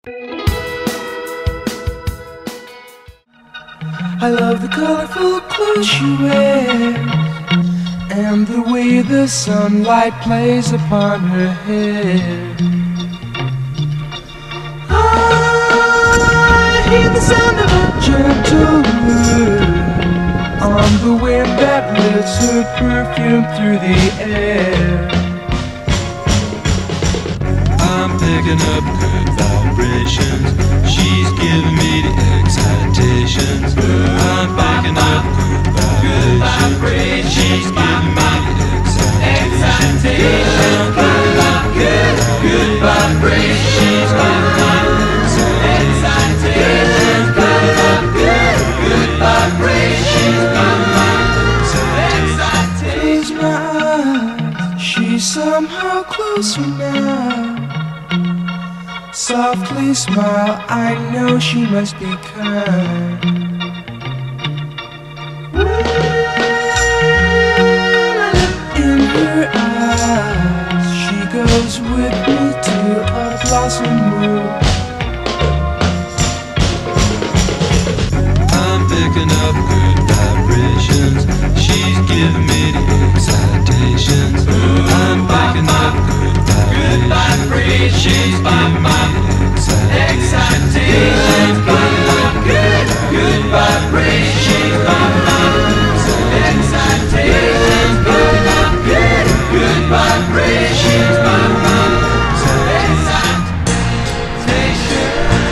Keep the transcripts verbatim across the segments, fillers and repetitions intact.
I love the colorful clothes she wears and the way the sunlight plays upon her hair. I hear the sound of a gentle word on the wind that lifts her perfume through the air. I'm picking up good vibrations. She's giving me the excitations. I'm picking up good vibrations. She's giving me the excitations. I'm picking up good, good vibrations. She's giving me the excitations. Picking up good, good vibrations. She's giving me the excitations. Close my eyes, she's somehow closer now. Softly smile, I know she must be kind. In her eyes, she goes with me to a blossom room. I'm picking up good vibrations. She's giving me the excitations. I'm picking up good vibrations. She's giving me the excitations. Picking up good, good vibrations. She's giving me the excitations. Picking up good, good vibrations. She's giving me the excitation.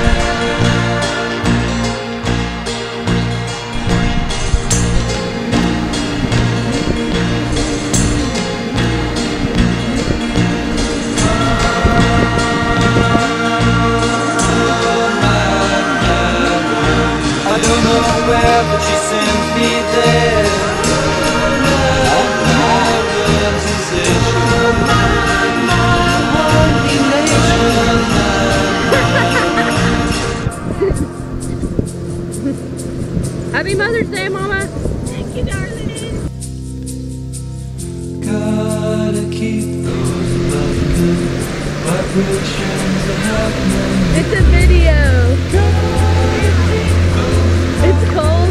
I don't know where, but she sends me there. I'm my good sensation. My one elation. Happy Mother's Day, Mama. Thank you, darling. Gotta keep those good vibrations happening. It's a video. It's cold.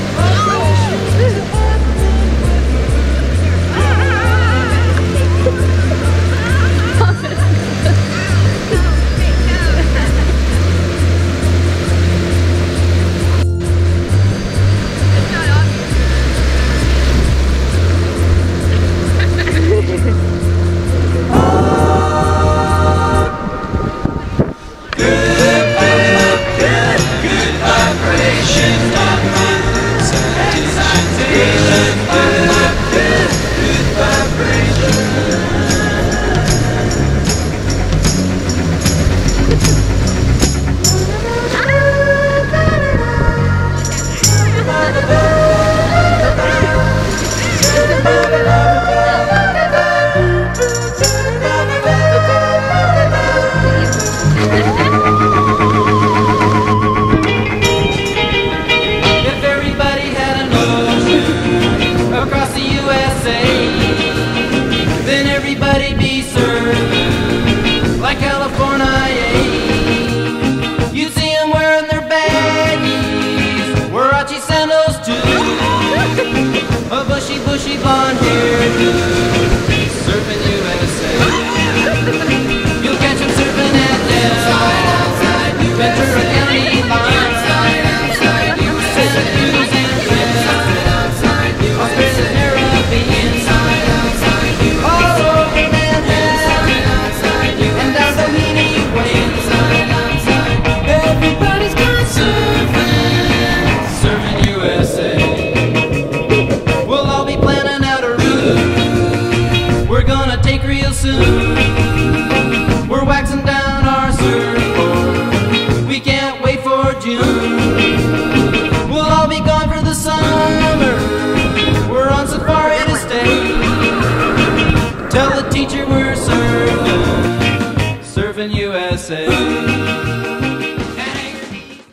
Bushy blonde hairdo, surfing U S A. You'll catch him surfing at Del Ventura County line, Santa Cruz and Fresno, Australia, Caribbean, all over Manhattan, and down Bohemian Way. Everybody's gone surfing, surfing U S A. We're gonna take real soon.